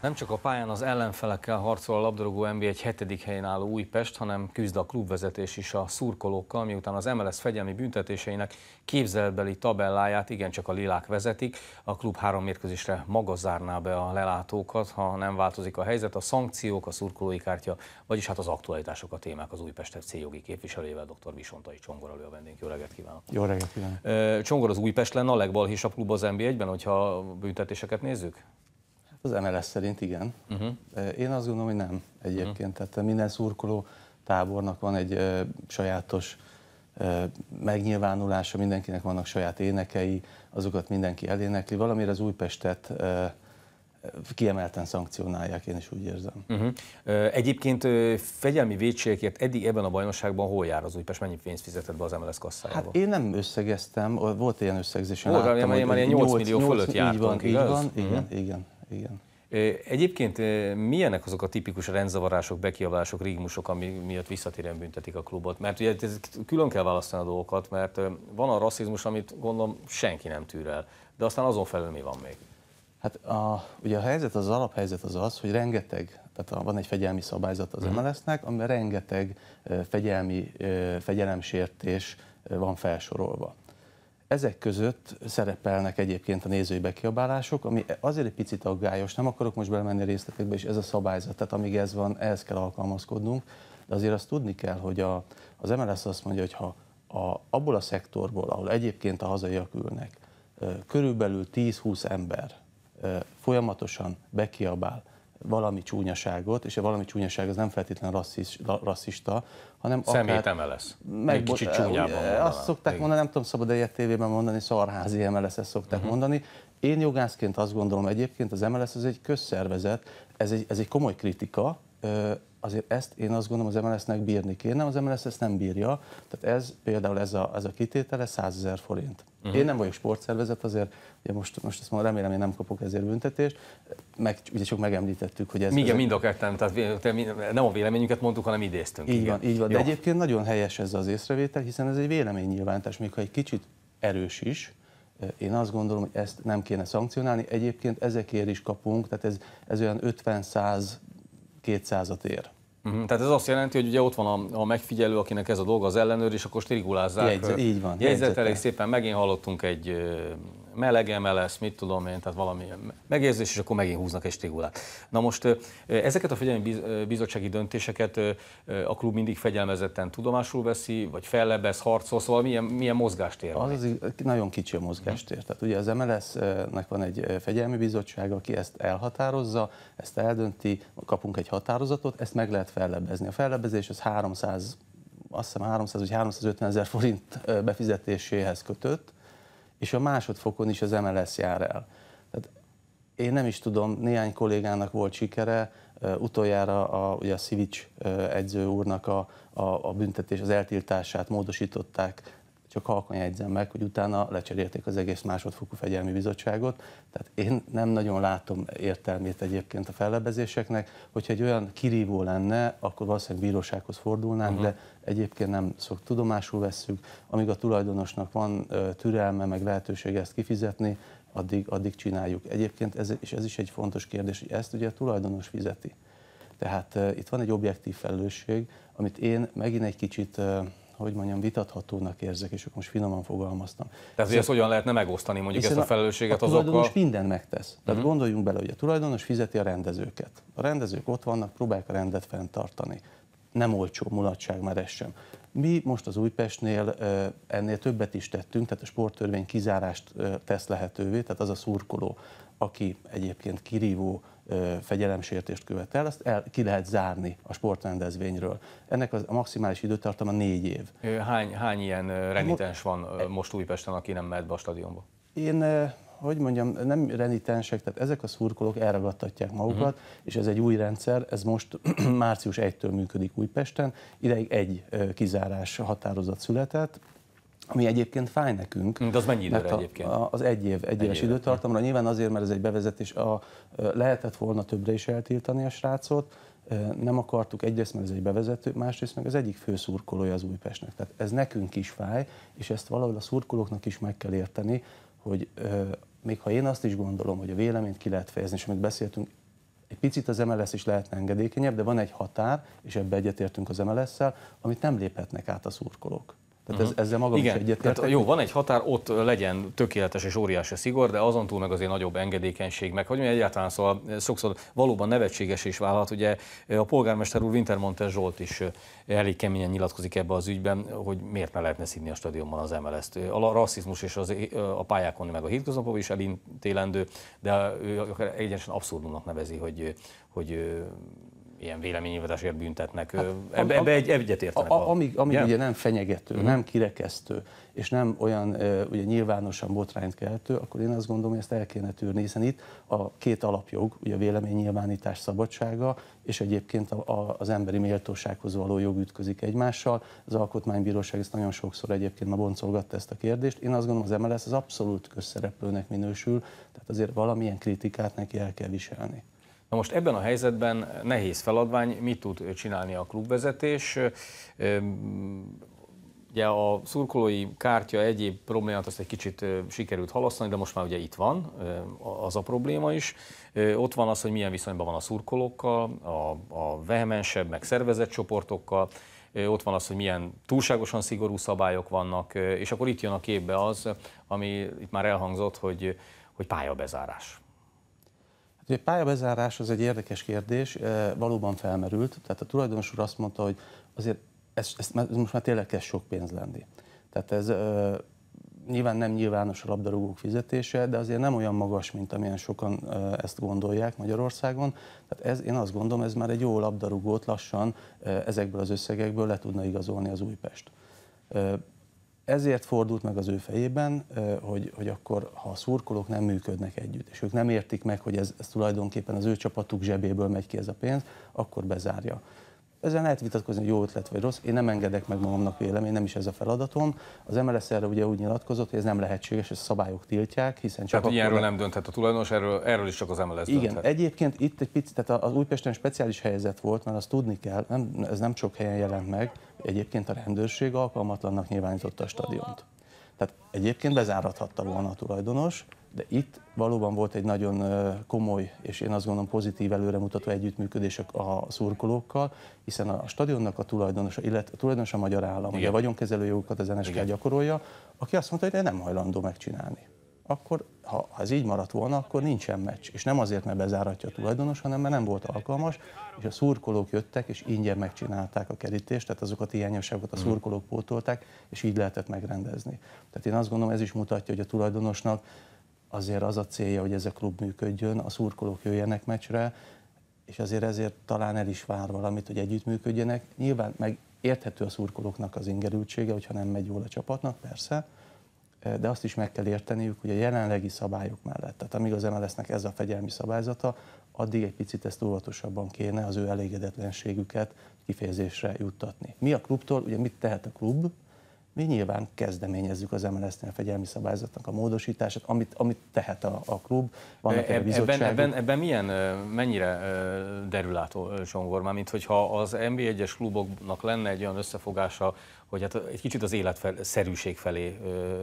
Nem csak a pályán az ellenfelekkel harcol a labdarúgó NB egy 7. helyen álló Újpest, hanem küzd a klubvezetés is a szurkolókkal, miután az MLS fegyelmi büntetéseinek képzelbeli tabelláját igencsak a lilák vezetik. A klub 3 mérkőzésre maga zárná be a lelátókat, ha nem változik a helyzet. A szankciók, a szurkolói kártya, vagyis hát az aktualitások a témák az Újpest FC jogi képviselőjével, dr. Visontai Csongor a vendégünk. Jó reggelt kívánok! Jó reggelt kívánok! Csongor, az Újpest lenne a legbalhésabb klub az NB1-ben, hogyha a büntetéseket nézzük? Az MLS szerint igen. Én azt gondolom, hogy nem egyébként. Tehát minden szurkoló tábornak van egy sajátos megnyilvánulása, mindenkinek vannak saját énekei, azokat mindenki elénekli. Valamire az Újpestet kiemelten szankcionálják, én is úgy érzem. Egyébként fegyelmi vétségekért eddig ebben a bajnokságban hol jár az Újpest? Mennyi pénzt fizetett be az MLS kasszájába? Hát én nem összegeztem, volt ilyen összegzésen. Volt, láttam, hogy már ilyen 8 millió fölött jártunk, igaz? Igen. Egyébként milyenek azok a tipikus rendzavarások, bekiabálások, rigmusok, ami miatt visszatérően büntetik a klubot? Mert ugye külön kell választani a dolgokat, mert van a rasszizmus, amit gondolom senki nem tűr el, de aztán azon felül mi van még? Hát ugye a helyzet, az alaphelyzet az, hogy rengeteg, tehát van egy fegyelmi szabályzat az MLS-nek, amiben rengeteg fegyelemsértés van felsorolva. Ezek között szerepelnek egyébként a nézői bekiabálások, ami azért egy picit aggályos, nem akarok most belemenni a részletekbe, és ez a szabályzat, tehát amíg ez van, ehhez kell alkalmazkodnunk, de azért azt tudni kell, hogy az MLS azt mondja, hogy ha abból a szektorból, ahol egyébként a hazaiak ülnek, körülbelül 10-20 ember folyamatosan bekiabál valami csúnyaságot, és a valami csúnyaság az nem feltétlenül rasszista, hanem szemét MLS. Egy kicsit csúnyában mondaná. Azt szokták mondani, nem tudom, szabad ilyet tévében mondani, szarházi MLS-et szokták mondani. Én jogászként azt gondolom egyébként, az MLS az egy közszervezet, ez egy komoly kritika, azért ezt én azt gondolom az MLS-nek bírni kéne, az MLS ezt nem bírja, tehát ez például ez a kitétele 100 000 forint. Én nem vagyok sportszervezet, azért ugye most ezt mondom, remélem, én nem kapok ezért büntetést, ugye csak megemlítettük, hogy ez... Igen, mind a ketten, tehát nem a véleményünket mondtuk, hanem idéztünk. Így van. De egyébként nagyon helyes ez az észrevétel, hiszen ez egy véleménynyilvánítás, még ha egy kicsit erős is, én azt gondolom, hogy ezt nem kéne szankcionálni, egyébként ezekért is kapunk, tehát ez olyan 50-100-200-at ér. Tehát ez azt jelenti, hogy ugye ott van a megfigyelő, akinek ez a dolga, az ellenőr, és akkor strigulázzák. Így van. Jegyzetelik szépen, megint hallottunk egy meleg MLS, mit tudom én, tehát valami megérzés, és akkor megint húznak egy strigulát. Na most ezeket a fegyelmi bizottsági döntéseket a klub mindig fegyelmezetten tudomásul veszi, vagy fellebez, harcol, szóval milyen mozgástér van? Az nagyon kicsi a mozgástér. Tehát ugye az MLS-nek van egy fegyelmi bizottság, aki ezt elhatározza, ezt eldönti, kapunk egy határozatot, ezt meg lehet fellebezni. A fellebezés az 300 vagy 350 000 forint befizetéséhez kötött, és a másodfokon is az MLS jár el. Tehát én nem is tudom, néhány kollégának volt sikere, utoljára ugye a Szivics edző úrnak a büntetés, az eltiltását módosították, csak halkan jegyzem meg, hogy utána lecserélték az egész másodfokú fegyelmi bizottságot. Tehát én nem nagyon látom értelmét egyébként a fellebezéseknek, hogyha egy olyan kirívó lenne, akkor valószínűleg bírósághoz fordulnánk, de egyébként nem tudomásul vesszük. Amíg a tulajdonosnak van türelme, meg lehetősége ezt kifizetni, addig csináljuk. Egyébként ez is egy fontos kérdés, hogy ezt ugye a tulajdonos fizeti. Tehát itt van egy objektív felelősség, amit én megint egy kicsit vitathatónak érzek, és akkor most finoman fogalmaztam. Tehát ezt hogyan lehetne megosztani mondjuk ezt a felelősséget azokkal? A tulajdonos mindent megtesz. Tehát gondoljunk bele, hogy a tulajdonos fizeti a rendezőket. A rendezők ott vannak, próbálják a rendet fenntartani. Nem olcsó mulatság már ez sem. Mi most az Újpestnél ennél többet is tettünk, tehát a sporttörvény kizárást tesz lehetővé, tehát az a szurkoló, aki egyébként kirívó fegyelemsértést követel, azt ki lehet zárni a sportrendezvényről. Ennek a maximális időtartama 4 év. Hány ilyen renitens van most Újpesten, aki nem mehet be a stadionba? Én, nem renitensek, tehát ezek a szurkolók elragadtatják magukat, és ez egy új rendszer, ez most március 1-től működik Újpesten, ideig egy kizárás határozat született, ami egyébként fáj nekünk. De az mennyi időre egyébként? Az egy éves időtartamra. Nyilván azért, mert ez egy bevezetés, lehetett volna többre is eltiltani a srácot, nem akartuk, egyrészt, mert ez egy bevezető, másrészt meg az egyik fő szurkolója az Újpestnek. Tehát ez nekünk is fáj, és ezt valahol a szurkolóknak is meg kell érteni, hogy még ha én azt is gondolom, hogy a véleményt ki lehet fejezni, és amit beszéltünk, egy picit az MLS is lehetne engedékenyebb, de van egy határ, és ebbe egyetértünk az MLS-szel, amit nem léphetnek át a szurkolók. Tehát ezzel magam is egyetértek. Jó, van egy határ, ott legyen tökéletes és óriási szigor, de azon túl meg azért nagyobb engedékenység, meg hogy mi egyáltalán, szóval sokszor valóban nevetséges is válhat. Ugye a polgármester úr Wintermantel Zsolt is elég keményen nyilatkozik ebbe az ügyben, hogy miért ne lehetne szidni a stadionban az MLS-t. A rasszizmus és a pályákon meg a hétköznapokban is elítélendő, de ő egyenesen abszurdumnak nevezi, hogy ilyen véleménynyilvánításért büntetnek. Ebbe egyetértenek. Amíg ugye nem fenyegető, nem kirekesztő, és nem olyan ugye nyilvánosan botrányt keltő, akkor én azt gondolom, hogy ezt el kéne tűrni, hiszen itt a két alapjog, ugye a véleménynyilvánítás szabadsága, és egyébként az emberi méltósághoz való jog ütközik egymással. Az Alkotmánybíróság ezt nagyon sokszor egyébként ma boncolgatta ezt a kérdést. Én azt gondolom, az MLS az abszolút közszereplőnek minősül, tehát azért valamilyen kritikát neki el kell viselni. Na most ebben a helyzetben nehéz feladvány, mit tud csinálni a klubvezetés? Ugye a szurkolói kártya egyéb problémát azt egy kicsit sikerült halasztani, de most már ugye itt van az a probléma is. Ott van az, hogy milyen viszonyban van a szurkolókkal, a vehemensebb, meg szervezett csoportokkal. Ott van az, hogy milyen túlságosan szigorú szabályok vannak, és akkor itt jön a képbe az, ami itt már elhangzott, hogy pályabezárás. A pályabezárás az egy érdekes kérdés, valóban felmerült, tehát a tulajdonos úr azt mondta, hogy azért ez most már tényleg kezd sok pénz lenni. Tehát ez nyilván nem nyilvános a labdarúgók fizetése, de azért nem olyan magas, mint amilyen sokan ezt gondolják Magyarországon. Tehát én azt gondolom, ez már egy jó labdarúgót lassan ezekből az összegekből le tudna igazolni az Újpest. Ezért fordult meg az ő fejében, hogy akkor, ha a szurkolók nem működnek együtt, és ők nem értik meg, hogy ez tulajdonképpen az ő csapatuk zsebéből megy ki ez a pénz, akkor bezárja. Ezzel lehet vitatkozni, hogy jó ötlet vagy rossz. Én nem engedek meg magamnak vélemény, nem is ez a feladatom. Az MLS erre ugye úgy nyilatkozott, hogy ez nem lehetséges, ezt a szabályok tiltják, hiszen csak tehát ilyenről nem dönthet a tulajdonos, erről is csak az MLS dönthet. Igen, egyébként itt egy picit, tehát az Újpesten speciális helyzet volt, mert azt tudni kell, ez nem sok helyen jelent meg, egyébként a rendőrség alkalmatlannak nyilvánította a stadiont. Tehát egyébként bezárathatta volna a tulajdonos, de itt valóban volt egy nagyon komoly, és én azt gondolom pozitív előremutató együttműködés a szurkolókkal, hiszen a stadionnak a tulajdonosa, illetve a tulajdonos a magyar állam, ugye a vagyonkezelő jogokat az NSK gyakorolja, aki azt mondta, hogy ő nem hajlandó megcsinálni. Akkor, ha ez így maradt volna, akkor nincsen meccs. És nem azért, mert bezáratja a tulajdonos, hanem mert nem volt alkalmas, és a szurkolók jöttek, és ingyen megcsinálták a kerítést, tehát azokat a hiányosságokat a szurkolók pótolták, és így lehetett megrendezni. Tehát én azt gondolom, ez is mutatja, hogy a tulajdonosnak azért az a célja, hogy ez a klub működjön, a szurkolók jöjjenek meccsre, és ezért talán el is vár valamit, hogy együttműködjenek. Nyilván meg érthető a szurkolóknak az ingerültsége, hogyha nem megy jól a csapatnak, persze, de azt is meg kell érteniük, hogy a jelenlegi szabályok mellett, tehát amíg az MLS-nek ez a fegyelmi szabályzata, addig egy picit ezt óvatosabban kéne az ő elégedetlenségüket kifejezésre juttatni. Mi a klubtól, ugye mit tehet a klub? Mi nyilván kezdeményezzük az MLS-nél a fegyelmi szabályzatnak a módosítását, amit tehet a klub. Ebben mennyire derül át Csongor, már mint hogyha az NB1-es kluboknak lenne egy olyan összefogása, hogy hát egy kicsit az életszerűség felé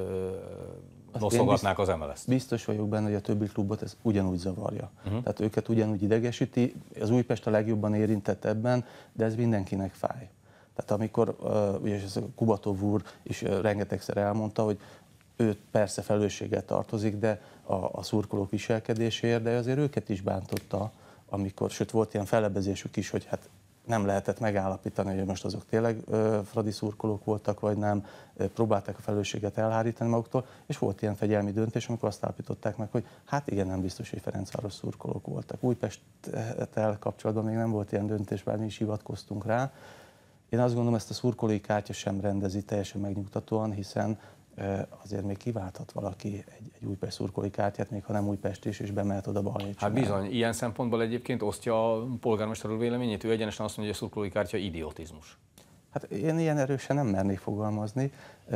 noszogatnák az MLS-t. Biztos vagyok benne, hogy a többi klubot ez ugyanúgy zavarja. Tehát őket ugyanúgy idegesíti, az Újpest a legjobban érintett ebben, de ez mindenkinek fáj. Tehát amikor, ugye Kubatov úr is rengetegszer elmondta, hogy ő persze felelősséggel tartozik, de a szurkolók viselkedéséért, de azért őket is bántotta, amikor, sőt volt ilyen fellebezésük is, hogy hát nem lehetett megállapítani, hogy most azok tényleg fradi szurkolók voltak, vagy nem, próbálták a felelősséget elhárítani maguktól, és volt ilyen fegyelmi döntés, amikor azt állapították meg, hogy hát igen, nem biztos, hogy Ferencváros szurkolók voltak. Újpesttel kapcsolatban még nem volt ilyen döntés, bár mi is hivatkoztunk rá. Én azt gondolom, ezt a szurkolói kártya sem rendezi teljesen megnyugtatóan, hiszen azért még kiválthat valaki egy Újpest szurkolói kártyát, még ha nem Újpest is, és bemehet oda balhét. Hát bizony, ilyen szempontból egyébként osztja a polgármester úr véleményét, ő egyenesen azt mondja, hogy a szurkolói kártya idiotizmus. Hát én ilyen erősen nem mernék fogalmazni.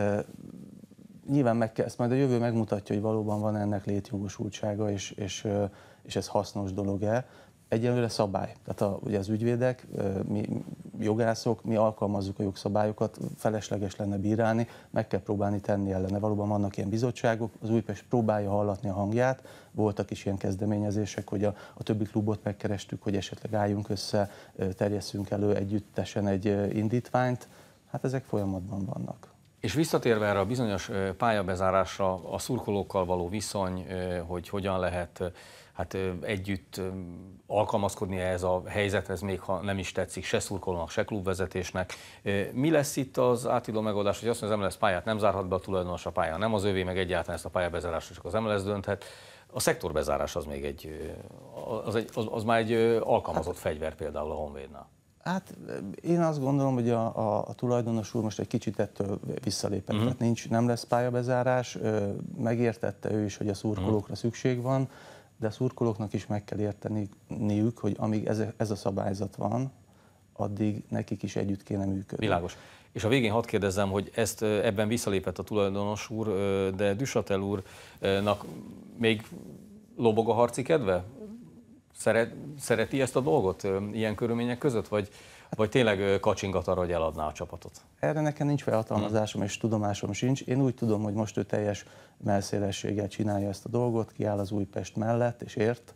Nyilván ezt majd a jövő megmutatja, hogy valóban van ennek létjogosultsága, és ez hasznos dolog-e. Egyelőre szabály. Tehát ugye az ügyvédek, jogászok, mi alkalmazzuk a jogszabályokat, felesleges lenne bírálni, meg kell próbálni tenni ellene. Valóban vannak ilyen bizottságok, az Újpest próbálja hallatni a hangját, voltak is ilyen kezdeményezések, hogy a többi klubot megkerestük, hogy esetleg álljunk össze, terjesszünk elő együttesen egy indítványt, hát ezek folyamatban vannak. És visszatérve erre a bizonyos pályabezárásra, a szurkolókkal való viszony, hogy hogyan lehet hát együtt alkalmazkodni ehhez a helyzethez, még ha nem is tetszik se szurkolónak, se klubvezetésnek. Mi lesz itt az átíló megoldás, hogy azt mondja, az MLS pályát nem zárhat be a tulajdonos, a pálya nem az övé, meg egyáltalán ezt a pályabezárásra csak az MLS dönthet. A szektorbezárás az még az már egy alkalmazott fegyver például a Honvédnál. Hát én azt gondolom, hogy a tulajdonos úr most egy kicsit ettől visszalépett. Tehát nem lesz pályabezárás, megértette ő is, hogy a szurkolókra szükség van, de a szurkolóknak is meg kell érteniük, hogy amíg ez a szabályzat van, addig nekik is együtt kéne működni. Világos. És a végén hadd kérdezzem, hogy ebben visszalépett a tulajdonos úr, de Duchatel úrnak még lobog a harci kedve? Szereti ezt a dolgot ilyen körülmények között, vagy tényleg kacsingat arra, hogy eladná a csapatot? Erre nekem nincs felhatalmazásom és tudomásom sincs. Én úgy tudom, hogy most ő teljes mellszélességgel csinálja ezt a dolgot, kiáll az Újpest mellett és ért,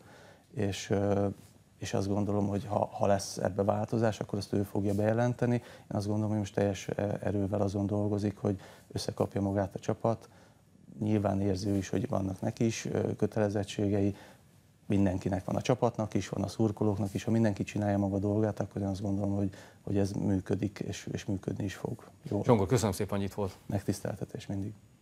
és azt gondolom, hogy ha lesz ebbe változás, akkor ezt ő fogja bejelenteni. Én azt gondolom, hogy most teljes erővel azon dolgozik, hogy összekapja magát a csapat. Nyilván érzi ő is, hogy vannak neki is kötelezettségei, mindenkinek van, a csapatnak is, van a szurkolóknak is, ha mindenki csinálja maga dolgát, akkor én azt gondolom, hogy ez működik, és működni is fog. Jól. Zsongor, köszönöm szépen, hogy itt volt. Megtiszteltetés mindig.